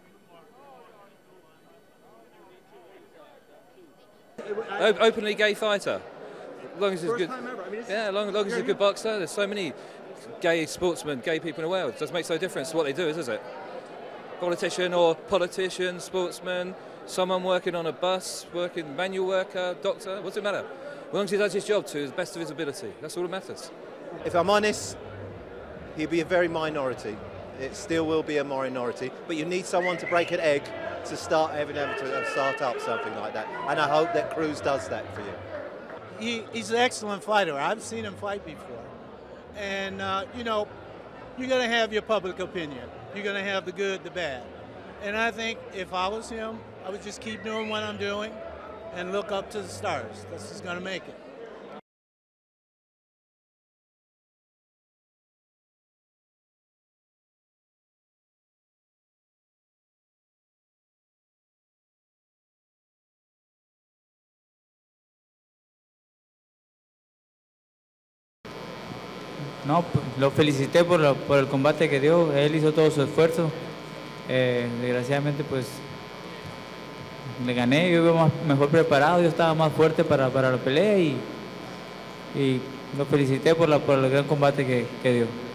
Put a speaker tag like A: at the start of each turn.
A: Openly gay fighter. As long as he's good.
B: Time ever. I mean,
A: Yeah, as long as he's a good boxer. There's so many gay sportsmen, gay people in the world. It doesn't make no difference to what they do, does it? Politician or politician, sportsman, someone working on a bus, working manual worker, doctor, what's it matter? As long as he does his job to his best of his ability, that's all that matters.
B: if I'm honest, he'll be a very minority. It still will be a minority, but you need someone to break an egg to start having to start up something like that. And I hope that Cruz does that for you.
C: He's an excellent fighter. I've seen him fight before. And, you know, you're going to have your public opinion. You're going to have the good, the bad. And I think if I was him, I would just keep doing what I'm doing and look up to the stars. That's who's going to make it.
D: No, lo felicité por el combate que dio, él hizo todo su esfuerzo, desgraciadamente pues le gané, yo iba mejor preparado, yo estaba más fuerte para la pelea y lo felicité por el gran combate que dio.